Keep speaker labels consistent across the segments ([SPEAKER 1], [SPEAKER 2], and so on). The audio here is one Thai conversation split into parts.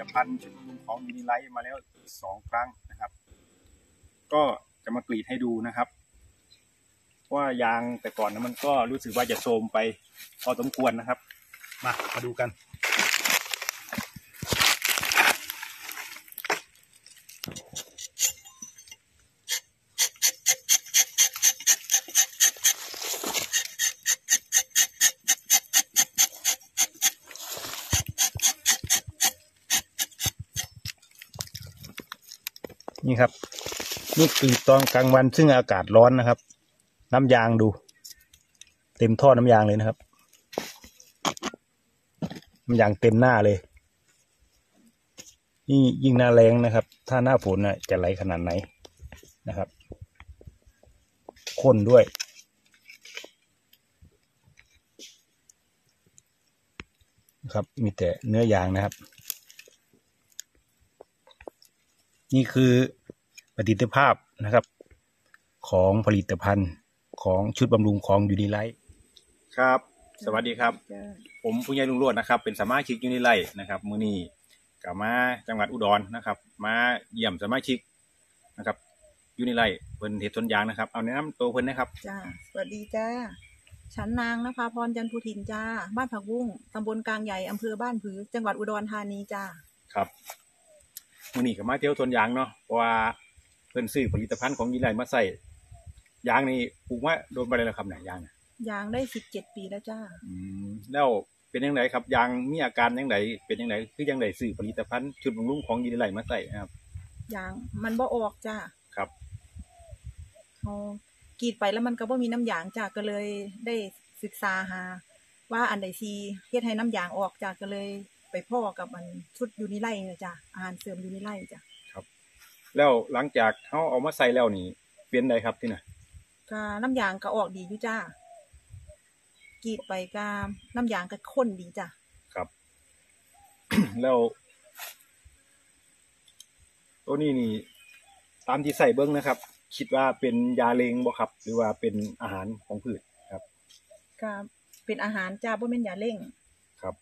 [SPEAKER 1] ภัณฑ์ชุดบำรุงของยูนิไลท์มาแล้ว2 ครั้งนะครับก็จะมากรีดให้ดูนะครับว่ายางแต่ก่อนนะมันก็รู้สึกว่าจะโทรมไปพอสมควรนะครับมาดูกันนี่ครับนี่กรีดตอนกลางวันซึ่งอากาศร้อนนะครับน้ำยางดูเต็มท่อน้ำยางเลยนะครับน้ำยางเต็มหน้าเลยนี่ยิ่งหน้าแรงนะครับถ้าหน้าฝนน่ะจะไหลขนาดไหนนะครับข้นด้วยนะครับมีแต่เนื้อยางนะครับนี่คือประสิทธิภาพนะครับของผลิตภัณฑ์ของชุดบำรุงของยูนิไลท์ครับสวัสดีครับผมผู้ใหญ่ลุงโรจน์นะครับเป็นสมาชิกยูนิไลท์นะครับมื้อนี้กลับมาจังหวัดอุดรนะครับมาเยี่ยมสมาชิกนะครับยูนิไลท์เพิ่นเฮ็ดสวนยางนะครับเอาแนะนำตัวเพิ่นนะครับ
[SPEAKER 2] จ้าสวัสดีจ้าฉันนางนภาพรจันทร์ภูถินจ้าบ้านผักบุ้งตำบลกลางใหญ่อำเภอบ้านผือจังหวัดอุดรธานีจ้า
[SPEAKER 1] ครับมื้อนี้ก็มาเที่ยวสวนยางเนาะเพราะว่าเพิ่นซื้อผลิตภัณฑ์ของยูนิไลท์มาใส่ยางนี่ปลูกมาโดนไปเลยแล้วครับเนี่ยยาง
[SPEAKER 2] ยางได้17 ปีแล้วจ้า
[SPEAKER 1] แล้วเป็นยังไงครับยางมีอาการยังไงเป็นยังไงคือยังไงซื้อผลิตภัณฑ์ชุดบำรุงของยูนิไลท์มาใส่นะครับ
[SPEAKER 2] ยางมันบ่ออกจ้า
[SPEAKER 1] ครับ
[SPEAKER 2] เขากรีดไปแล้วมันก็บ่มีน้ำยางจ้าก็เลยได้ศึกษาหาว่าอันใดซีเฮ็ดให้น้ำยางออกจ้าก็เลยไปพ่อกับมันชุดยูนิไลท์นะจ้าอาหารเสริมยูนิไลท์จ้า
[SPEAKER 1] ครับแล้วหลังจากเขาเอามาใส่แล้วนี่เปลี่ยนได้ครับที่ไหน
[SPEAKER 2] ก็น้ำยางก็ออกดีอยู่จ้ากรีดไปก็น้ำยางก็ข้นดีจ้ะ
[SPEAKER 1] ครับ แล้วตัวนี้นี่ตามที่ใส่เบิ้งนะครับคิดว่าเป็นยาเลงบ่ครับหรือว่าเป็นอาหารของพืชครับ
[SPEAKER 2] ก็เป็นอาหารจ้าบ่แม่นยาเร่ง
[SPEAKER 1] ครับ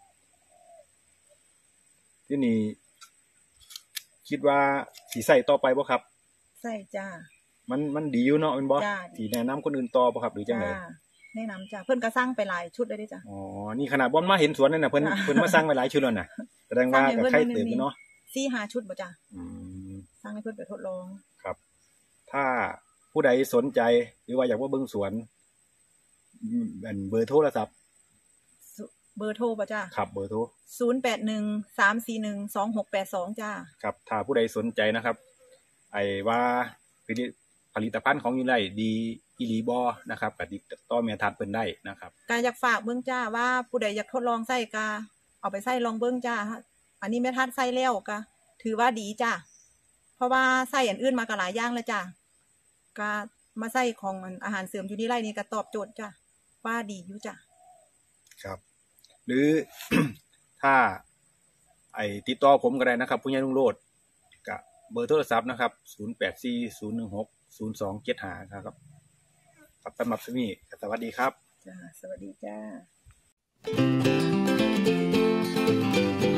[SPEAKER 1] ที่นี่คิดว่าสิใส่ต่อไปบ่ครับ
[SPEAKER 2] ใส่จ้า
[SPEAKER 1] มันดีอยู่เนาะแม่นบ่สิแนะนำคนอื่นต่อบ่ครับหรือจังได๋
[SPEAKER 2] แนะนำจ้าเพิ่นก็สั่งไปหลายชุดเลยจ้ะ
[SPEAKER 1] อ๋อนี่ขนาดบ่มาเห็นสวนนั่นน่ะเพิ่นมาสั่งไปหลายชุดแล้วน่ะแสดงว่าก็ใครตื่นเนาะ
[SPEAKER 2] 4-5 ชุดบ่จ้ะสั่งให้เพิ่นไปทดลอง
[SPEAKER 1] ครับถ้าผู้ใดสนใจหรือว่าอยากว่าเบิ่งสวนเบอร์โทรศัพท์
[SPEAKER 2] เบอร์โทรป่ะจ้า
[SPEAKER 1] ครับเบอร์โทร
[SPEAKER 2] 0813412682จ้า
[SPEAKER 1] ครับถ้าผู้ใดสนใจนะครับว่าผลิตภัณฑ์ของยูนิไลท์ดีอีหลีบ่นะครับก็ติดต่อแม่ทัดเพิ่นได้นะครับ
[SPEAKER 2] ก็อยากฝากเบิ่งจ้าว่าผู้ใดอยากทดลองใช้ก็เอาไปใช้ลองเบิ่งจ้าอันนี้แม่ทัดใช้แล้วก็ถือว่าดีจ้าเพราะว่าใช้อันอื่นมาก็หลายอย่างแล้วจ้าก็มาใช้ของอาหารเสริมยูนิไลท์นี่ก็ตอบโจทย์จ้าว่าดีอยู่จ้า
[SPEAKER 1] ครับหรือ ถ้าติดต่อผมก็ได้นะครับผู้ใหญ่ลุงโรจน์กับเบอร์โทรศัพท์นะครับ0840160275ครับสำหรับที่นี่สวัสดีครับ
[SPEAKER 2] จ้าสวัสดีจ้า